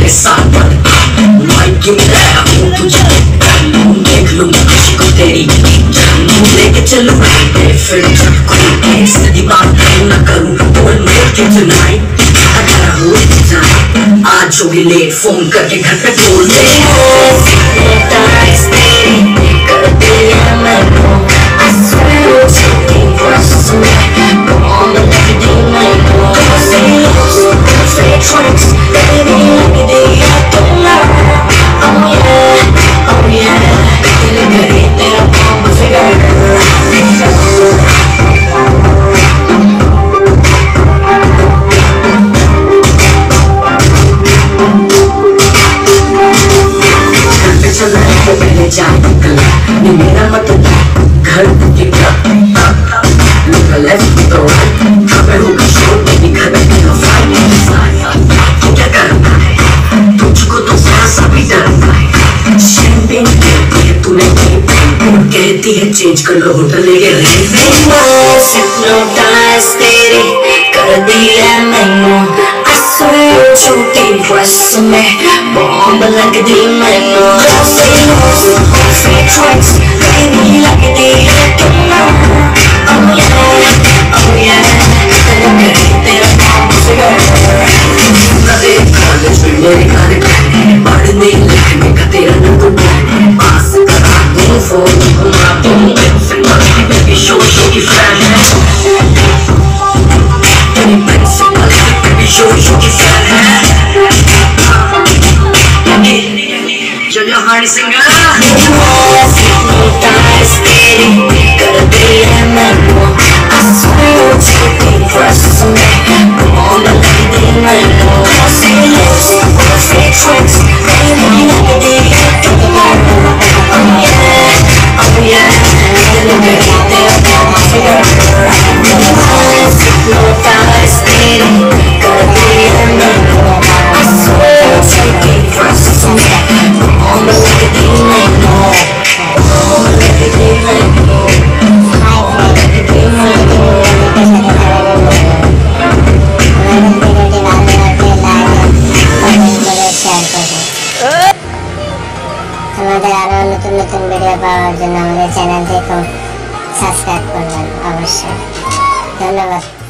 मेरे साथ माइक की तरह हूँ तुझे देख लूँ खुशी को तेरी लेके चलूँ फिर जब कोई ऐसी बात न करूँ बोल मेरे tonight अगर हो जाए आज होगी लेट फोन करके घर पे बोल दे कर दिया मैंने I swear it's something for us to make on the next day night say yes fake tricks baby like it is don't lie oh yeah दिल करे तेरा bomb figure पहले जाए ये मेरा मतलब घर के look left to right मैं होगा शोर मेरी घर में तेरा फाइट क्या करना है तुझको तो सांसा भी डरना है शैंपेन कहती है तूने कहती है चेंज कर लो होटल लेके हिप्नोटाइज तेरे कर दिया मैंने I swear झूठी ड्रेस में बॉम्ब लग दी मैंने fake tricks baby like it is oh yeah तेरे करे तेरा bomb figure कदे कॉलेज में मेरे गाने पढ़ने लिखने का तेरा नंबर पास करा दूँ फोन घुमा दूँ baby show की fan है तेरी principal baby show की fan है चलिए हमारी सिंगर hypnotize तेरी कर दिया मैंने I swear झूठी ड्रेस में बॉम्ब लग दी मैंने say yes fake tricks baby like it is oh yeah दिल करे तेरा bomb figure hypnotize तेरी कर दिया मैंने I swear झूठी ड्रेस में बॉम्ब लग दी मैंने আমাদের আরো নতুন নতুন ভিডিও পাওয়ার জন্য আমাদের চ্যানেলটিকে সাবস্ক্রাইব করবেন অবশ্যই। ধন্যবাদ।